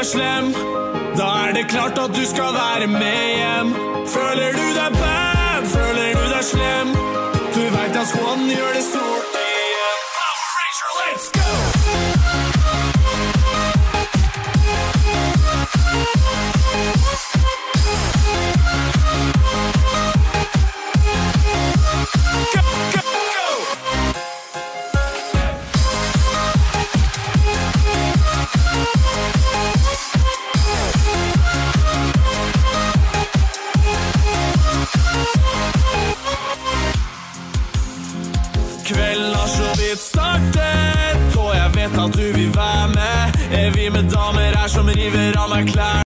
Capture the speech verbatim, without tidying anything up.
er slem, da er det klart at du skal være med hjem. Føler du deg bad, føler du deg slem, du vet at Squan gjør det stort igjen. Power Ranger, let's go! Kvelden har så vidt startet, og jeg vet at du vil være med. Er vi med damer her som river av meg klær?